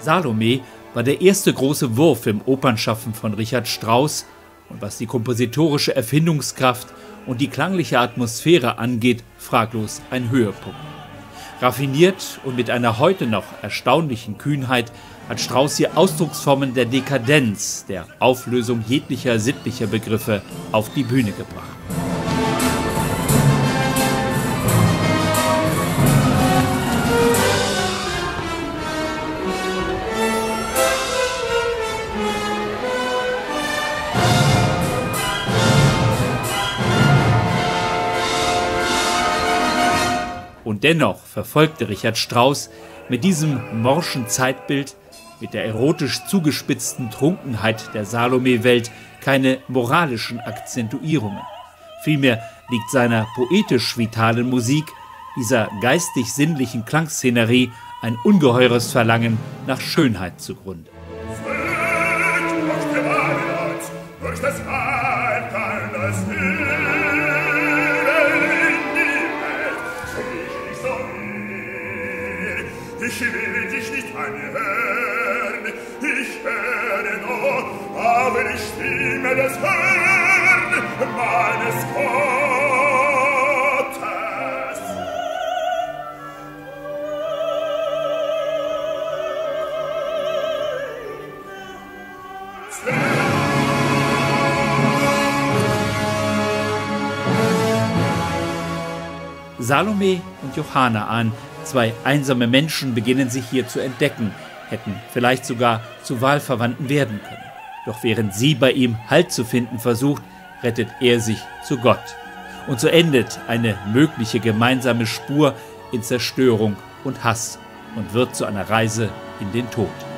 Salome war der erste große Wurf im Opernschaffen von Richard Strauss und was die kompositorische Erfindungskraft und die klangliche Atmosphäre angeht, fraglos ein Höhepunkt. Raffiniert und mit einer heute noch erstaunlichen Kühnheit hat Strauss hier Ausdrucksformen der Dekadenz, der Auflösung jeglicher sittlicher Begriffe auf die Bühne gebracht. Und dennoch verfolgte Richard Strauss mit diesem morschen Zeitbild, mit der erotisch zugespitzten Trunkenheit der Salome-Welt keine moralischen Akzentuierungen. Vielmehr liegt seiner poetisch vitalen Musik, dieser geistig-sinnlichen Klangszenerie, ein ungeheures Verlangen nach Schönheit zugrunde. Ich will dich nicht anhören, ich höre nur aber die Stimme des Herrn, meines Gottes. Salome und Johanaan, zwei einsame Menschen, beginnen sich hier zu entdecken, hätten vielleicht sogar zu Wahlverwandten werden können. Doch während sie bei ihm Halt zu finden versucht, rettet er sich zu Gott. Und so endet eine mögliche gemeinsame Spur in Zerstörung und Hass und wird zu einer Reise in den Tod.